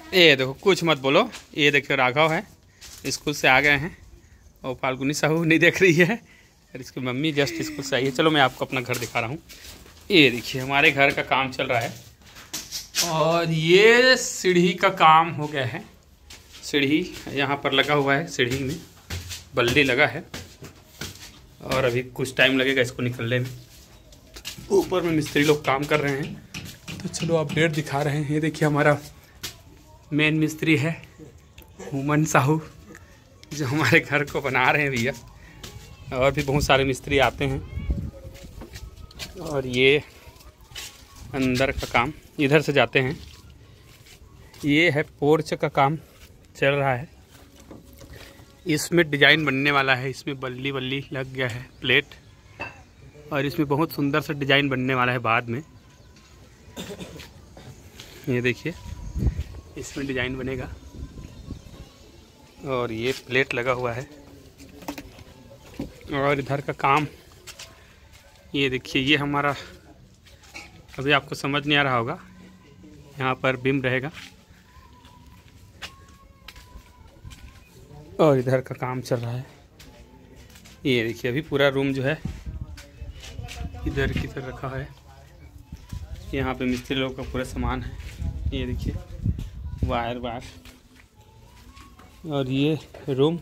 ये देखो, कुछ मत बोलो। ये देखियो राघव है, स्कूल से आ गए हैं और फाल्गुनी साहू नहीं देख रही है और इसकी मम्मी जस्ट स्कूल से आई है। चलो मैं आपको अपना घर दिखा रहा हूँ। ये देखिए हमारे घर का काम चल रहा है और ये सीढ़ी का काम हो गया है। सीढ़ी यहाँ पर लगा हुआ है, सीढ़ी में बल्ली लगा है और अभी कुछ टाइम लगेगा इसको निकलने में। ऊपर में मिस्त्री लोग काम कर रहे हैं, तो चलो अपडेट दिखा रहे हैं। ये देखिए हमारा मेन मिस्त्री है हुमन साहू, जो हमारे घर को बना रहे हैं भैया। और भी बहुत सारे मिस्त्री आते हैं। और ये अंदर का काम इधर से जाते हैं। ये है पोर्च का काम चल रहा है, इसमें डिजाइन बनने वाला है। इसमें बल्ली बल्ली लग गया है, प्लेट, और इसमें बहुत सुंदर सा डिजाइन बनने वाला है बाद में। ये देखिए इसमें डिजाइन बनेगा और ये प्लेट लगा हुआ है। और इधर का काम ये देखिए, ये हमारा अभी आपको समझ नहीं आ रहा होगा, यहाँ पर बीम रहेगा और इधर का काम चल रहा है। ये देखिए अभी पूरा रूम जो है इधर की तरफ रखा है। यहाँ पे मिस्त्री लोग का पूरा सामान है। ये देखिए वायर वायर, और ये रूम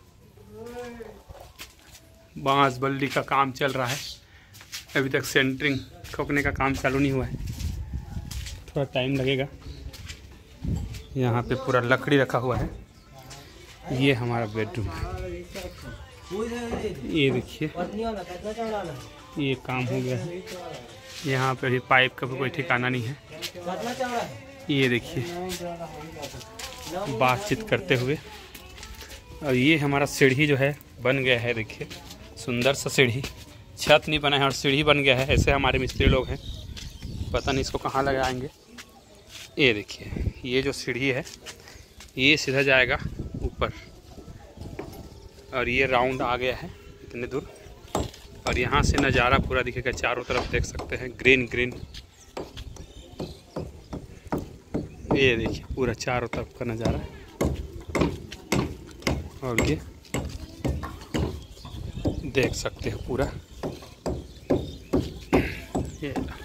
बांस बल्ली का काम चल रहा है। अभी तक सेंटरिंग ठोकने का काम चालू नहीं हुआ है, थोड़ा टाइम लगेगा। यहाँ पे पूरा लकड़ी रखा हुआ है। ये हमारा बेडरूम है। ये देखिए ये काम हो गया है। यहाँ पे भी पाइप का भी कोई ठिकाना नहीं है। ये देखिए बातचीत करते हुए। और ये हमारा सीढ़ी जो है बन गया है। देखिए सुंदर सा सीढ़ी, छत नहीं बना है और सीढ़ी बन गया है। ऐसे हमारे मिस्त्री लोग हैं, पता नहीं इसको कहाँ लगाएंगे। ये देखिए ये जो सीढ़ी है ये सीधा जाएगा ऊपर, और ये राउंड आ गया है इतने दूर। और यहाँ से नज़ारा पूरा दिखेगा, चारों तरफ देख सकते हैं ग्रीन ग्रीन। ये देखिए पूरा चारों तरफ का नज़ारा। और ये देख सकते हैं पूरा। ये